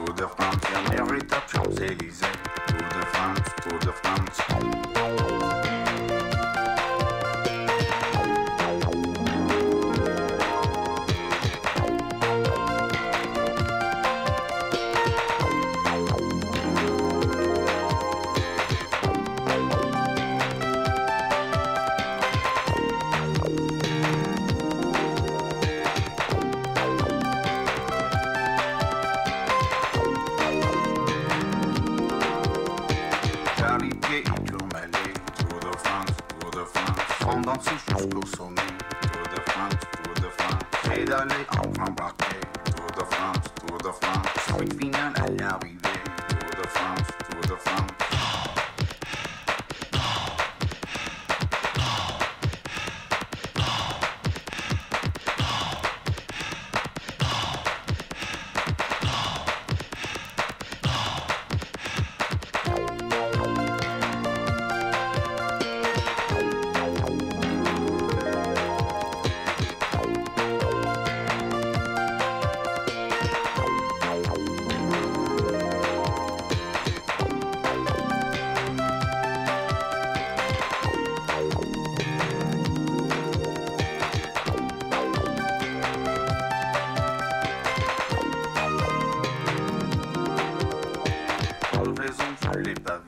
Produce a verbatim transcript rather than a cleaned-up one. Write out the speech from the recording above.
Tour de France, dernière étape, Champs-Élysées. Tour de France, Tour de France. Danser jusqu'au sommet, Tour de France, Tour de France, et d'aller enfin embarquer, Tour de France, Tour de France, sprint final à l'arrivée, Tour de France, Tour de France. Les pavés,